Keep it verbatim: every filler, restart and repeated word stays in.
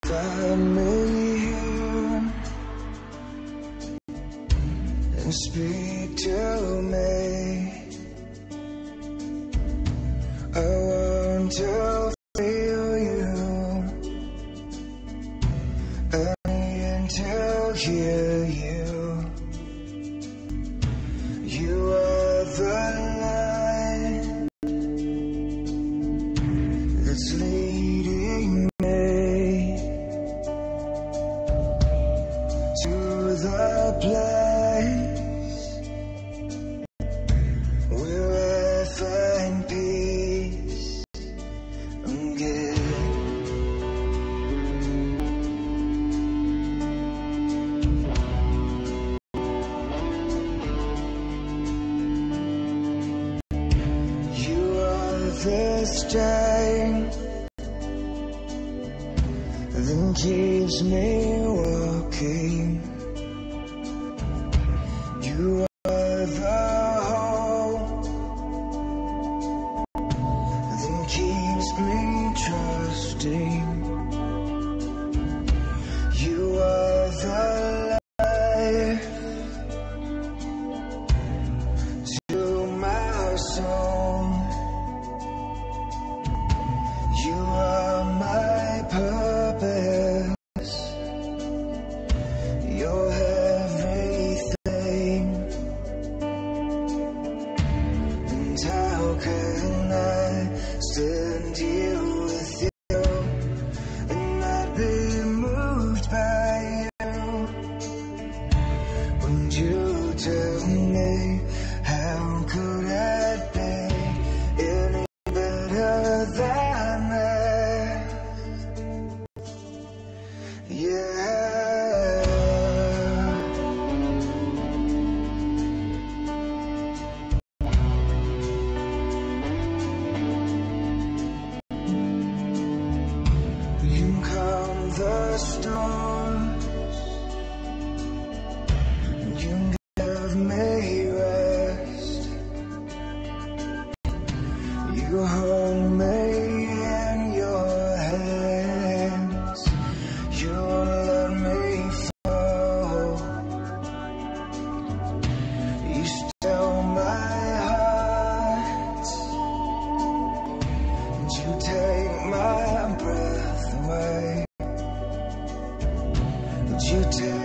Find me here and speak to me. I want to feel you. I need to hear you. You are the light that's leading me to the place where I find peace again. You are the strength that keeps me walking. You are the hope that keeps me trusting. You are the life to my soul. You are my purpose. You're everything. And how can I stand here with you and not be moved by you? When you tell me, how could I be any better than that? Yeah. You calm the storm. You give me rest. You hold me in your hands. You won't let me fall. You still my heart. And you take my breath away. And you take